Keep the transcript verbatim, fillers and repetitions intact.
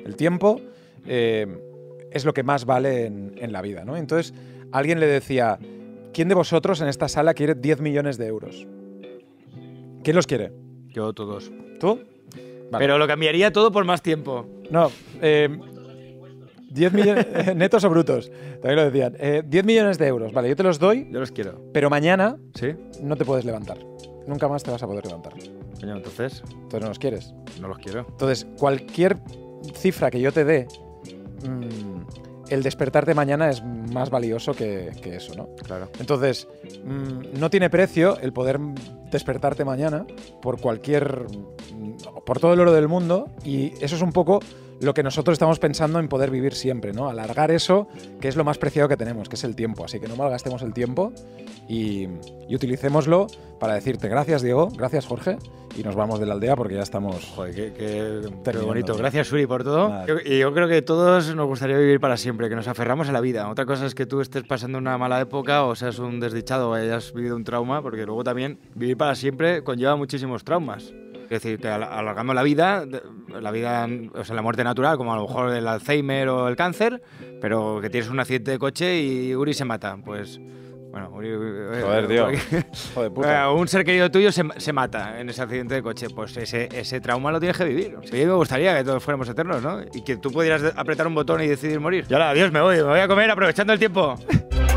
El tiempo eh, es lo que más vale en, en la vida, ¿no? Entonces, alguien le decía, ¿quién de vosotros en esta sala quiere diez millones de euros? ¿Quién los quiere? Yo todos. ¿Tú? Vale. Pero lo cambiaría todo por más tiempo. No, eh, diez millones, netos o brutos, también lo decían. Eh, diez millones de euros, vale, yo te los doy, Yo los quiero. pero mañana ¿Sí? no te puedes levantar. Nunca más te vas a poder levantar. Coño, entonces Entonces no los quieres. no los quiero. Entonces, cualquier cifra que yo te dé, mmm, el despertarte mañana es más valioso que, que eso, ¿no? Claro. Entonces, mmm, no tiene precio el poder despertarte mañana por cualquier... por todo el oro del mundo, y eso es un poco lo que nosotros estamos pensando en poder vivir siempre, ¿no? Alargar eso, que es lo más preciado que tenemos, que es el tiempo. Así que no malgastemos el tiempo y, y utilicémoslo para decirte gracias, Diego, gracias, Jorge, y nos vamos de la aldea porque ya estamos... Joder, qué, qué, qué Terminando. bonito. Gracias, Suri, por todo. Nada. Yo, y yo creo que todos nos gustaría vivir para siempre, que nos aferramos a la vida. Otra cosa es que tú estés pasando una mala época o seas un desdichado o hayas vivido un trauma, porque luego también vivir para siempre conlleva muchísimos traumas. Es decir, que alargando la vida, la vida, o sea, la muerte natural, como a lo mejor el Alzheimer o el cáncer, pero que tienes un accidente de coche y Uri se mata, pues... Bueno, Uri... Joder, tío. Joder, puta. Un ser querido tuyo se, se mata en ese accidente de coche, pues ese, ese trauma lo tienes que vivir. Sí, me gustaría que todos fuéramos eternos, ¿no? Y que tú pudieras apretar un botón y decidir morir. Y ahora, adiós, me voy, me voy a comer aprovechando el tiempo.